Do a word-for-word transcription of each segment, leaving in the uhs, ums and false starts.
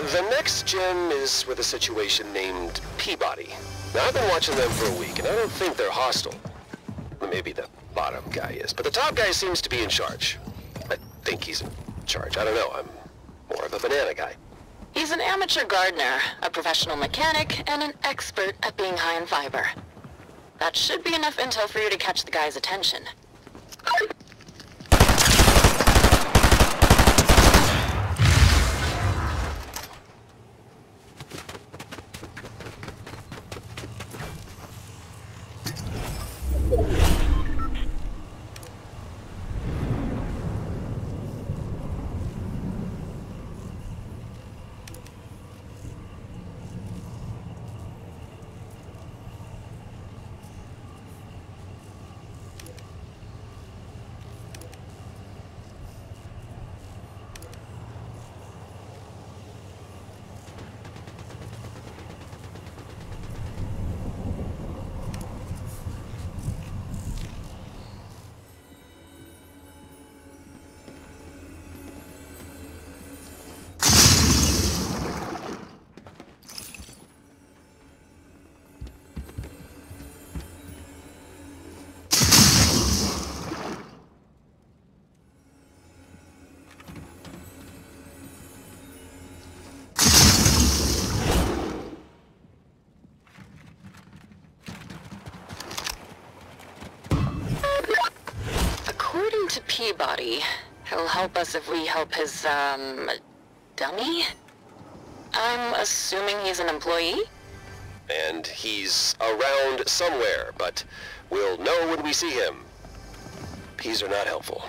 The next gem is with a situation named Peabody. Now, I've been watching them for a week, and I don't think they're hostile. Maybe the bottom guy is, but the top guy seems to be in charge. I think he's in charge. I don't know. I'm more of a banana guy. He's an amateur gardener, a professional mechanic, and an expert at being high in fiber. That should be enough intel for you to catch the guy's attention. According to Peabody, he'll help us if we help his, um, dummy? I'm assuming he's an employee? And he's around somewhere, but we'll know when we see him. Peas are not helpful.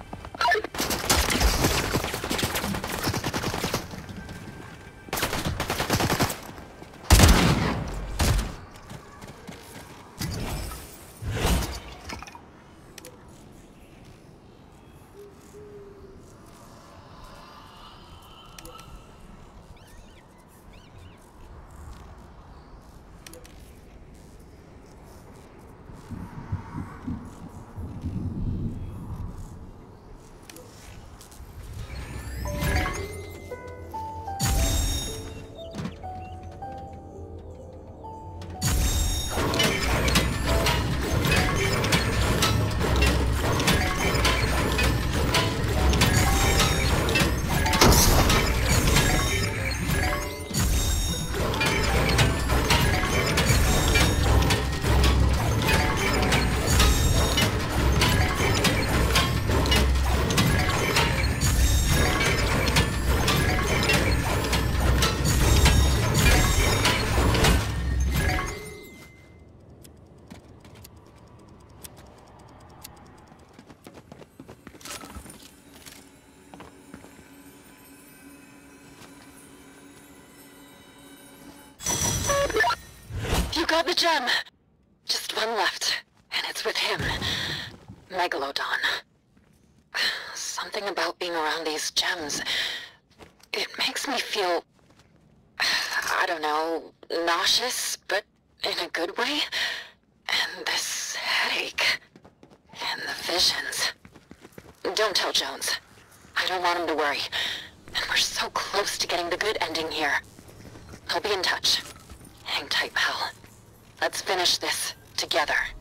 You got the gem. Just one left, and it's with him. Megalodon. Something about being around these gems. It makes me feel... I don't know, nauseous, but in a good way. And this headache. And the visions. Don't tell Jones. I don't want him to worry. And we're so close to getting the good ending here. I'll be in touch. Hang tight, pal. Let's finish this together.